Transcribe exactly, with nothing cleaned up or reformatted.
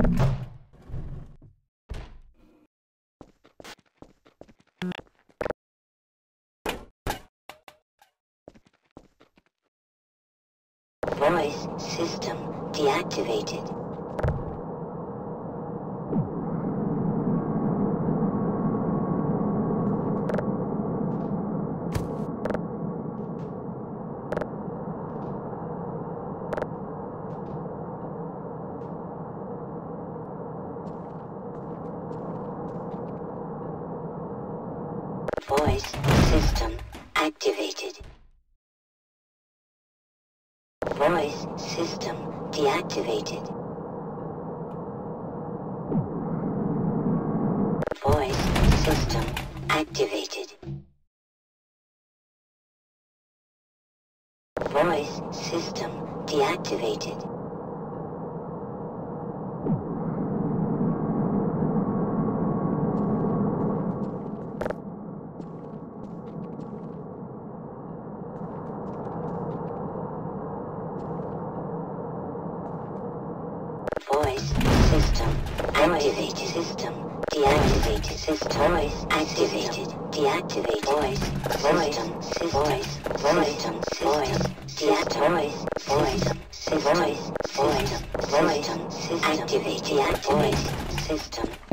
Voice system deactivated. Voice system activated. Voice system deactivated. Voice system activated. Voice system deactivated. Voice system activated. System deactivated. System voice activated. Deactivated. Voice system. Voice system. Voice deactivated. Voice system. Voice system. Voice activated. Deactivated. System.